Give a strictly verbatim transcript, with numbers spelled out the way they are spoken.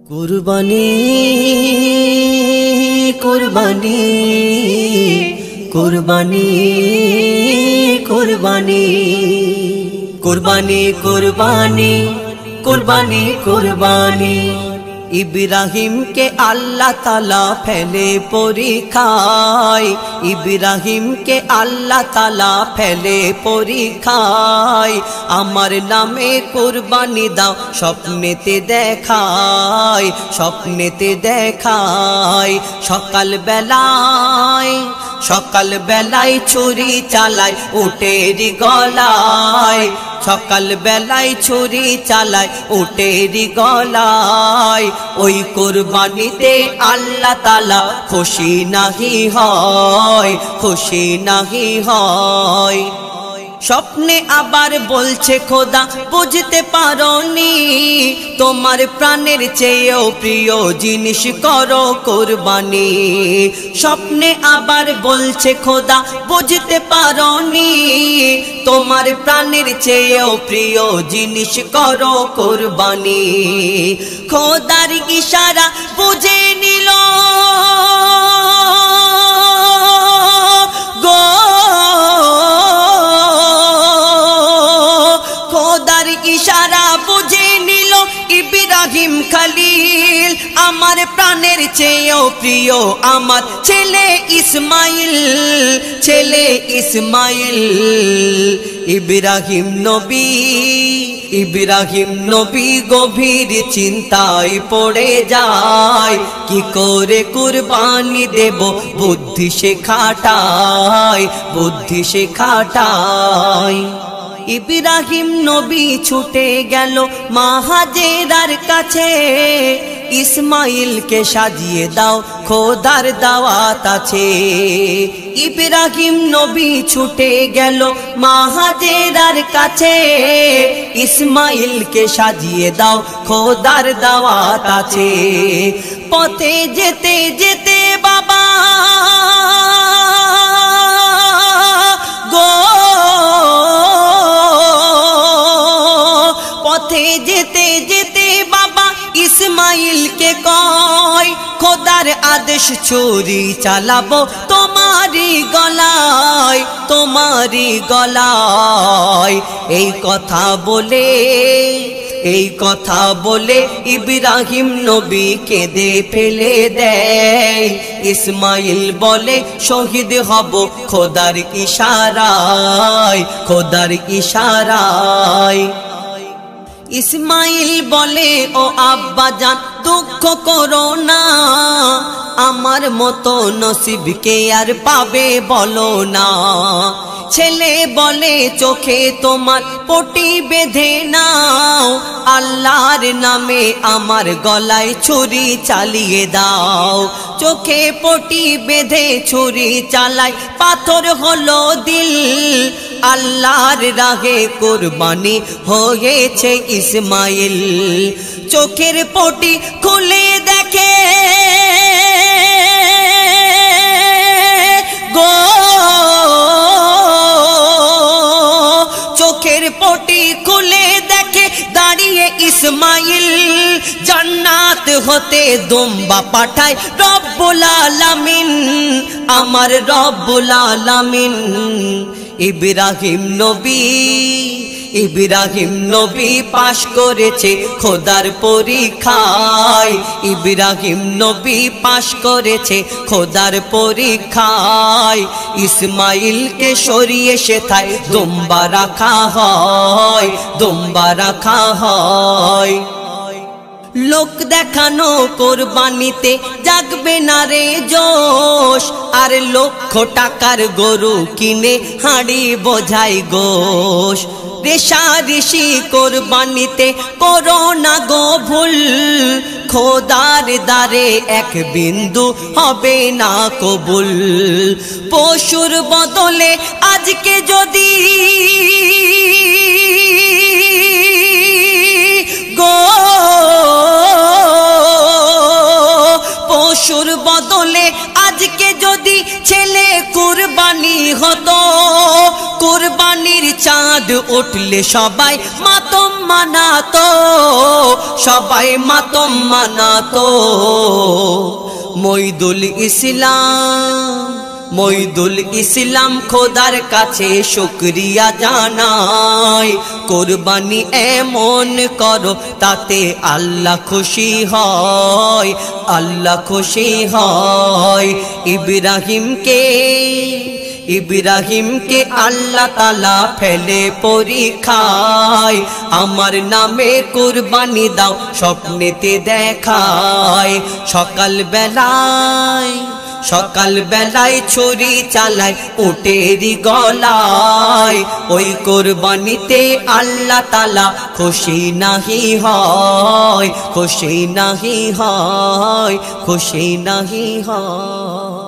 কুরবানি কুরবানি কুরবানি কুরবানি কুরবানি কুরবানি কুরবানি কুরবানি ইব্রাহিম के अल्लाह ताला फैले परीक्षाय इब्राहिम के अल्लाह ताला फैले परीक्षाय आमार नामे कुरबानी दाओ स्वप्नेते देखाय स्वप्नेते देखाय सकाल बेलाय सकाल बेलाय छुरी चालाय उटेरी गलाय सकाल बेलाय छुरी चालाय उटेरी गलाय ओई कुरबानीते अल्लाह ताला खुशी नहीं হয় खुशी नहीं হয় स्वप्ने आबार बोलछे खोदा बुझते पारोनी तोमार प्राणेर चेয়েও प्रिय जिनिस करो कुरबानी स्वप्ने आबार बोलछे खोदा बुझते पारोनी तोमार प्राणेर चेয়েও प्रिय जिनिस करो कुरबानी खोदार इशारा बुझे निल इशारा बुझे निलो इब्राहिम खलील आमार प्राणेर चेয়েও प्रिय आमार छेले इस्माइल छेले इस्माइल इब्राहिम नबी इब्राहिम नबी गभीर चिंताय पड़े जाय कि करे कुरबानी देब बुद्धि से खाटाय बुद्धि से खाटाय इब्राहिम नबी छुटे गेलो मा हाजेरार काछे इस्माइल के साजिए दाओ खोदार दावात आछे इब्राहिम नबी छुटे गेलो मा हाजेरार काछे इस्माइल के साजिए दाओ खोदार दावात आछे पथे जेते जेते बाबा गो पथे जेते जेते बाबा इस्माइल के कय खोदार आदेश छुरी चालाबो तुम्हारी गलाय तुम्हारी गलाय এই কথা বলে এই কথা বলে ইব্রাহিম নবী কেঁদে ফেলে দেয় ইসমাইল বলে শহীদ হব খোদার ইশারায় খোদার ইশারায় इस्माइल बोले ओ आब्बा जान दुख करो ना आमार मतो नसीब के यार पाबे बोलो ना छेले बोले चोखे तोमार पटी बेधे नाओ आल्लाहर नामे आमार गलाय छुरी चालिए दाओ चोखे पटी बेधे छुरी चालाय पाथर हलो दिल आल्लाहर राहे कुरबानी होयेछे इस्माइल चोखेर पटी खुले देखे गो चोखेर पटी खुले देखे दाड़िए इस्माइल जन्नात होते दुम्बा पाठाय रब्बुल आलामीन आमार रब्बुल आलामीन इब्राहिम नबी इब्राहिम नबी पाश करेछे खोदार परीक्षाय इब्राहिम नबी पाश करेछे खोदार परीक्षाय इस्माइल के सरिये सेथाय दुम्बा रखा हय दुम्बा रखा हय लोक देखानो कुरबानीते जागबे ना रे जोश आर लक्ष टाकार गरु किने हाड़ी बोझाय गोश रेशारेशी कुरबानीते करो ना गो भूल खोदार दारे एक बिंदु हबे ना कबुल पशुर बदले आज के जदि गो पशुर बदले आज के जदि छेले कुरबानी हतो कुरबानीर चाँद उठले सबाई मातम মানাতো, সবাই মাতম মানাতো। মইদুল ইসলাম মইদুল ইসলাম খোদার কাছে শুকরিয়া জানাই। কুরবানি এমন করো তাতে আল্লাহ খুশি হয়, আল্লাহ খুশি হয়। ইব্রাহিমকে ইব্রাহিমকে আল্লাহ তাআলা ফেলে পরীক্ষায়, আমার নামে কুরবানি দাও স্বপ্নেতে দেখায়। সকাল বেলায় সকাল বেলায় ছুরি চালায় উটেরি গলায়, ওই কুরবানিতে আল্লাহ তাআলা খুশি নাহি হয়, খুশি নাহি হয়, খুশি নাহি হয়।